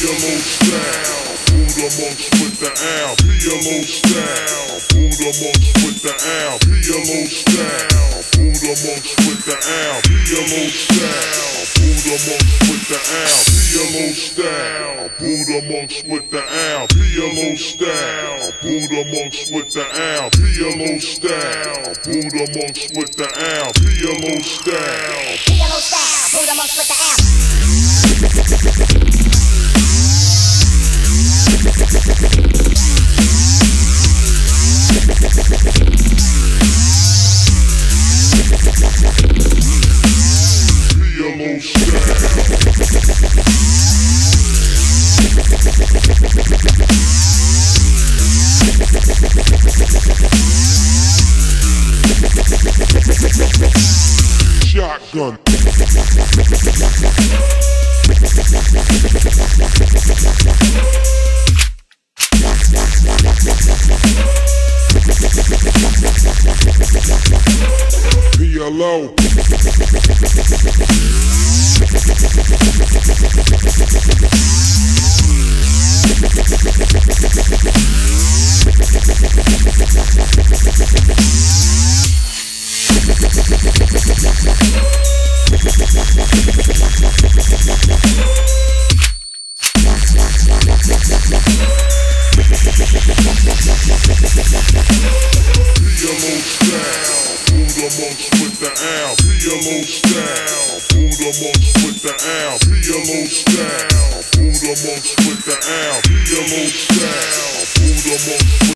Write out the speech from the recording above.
PLO style. Buddha monks with the L, PLO style. Buddha monks with the L, PLO style. Buddha monks with the L, PLO style. Buddha monks with the L, PLO style. Buddha monks with the L, PLO style. Buddha monks with the L, PLO style. Buddha monks with the L, PLO style. PLO style, Buddha monks with the L. PLO style. Shotgun. PLO. Buddha monks with the L, PLO style. Buddha monks with the L, PLO style. Buddha monks with the L, PLO style. Buddha monks.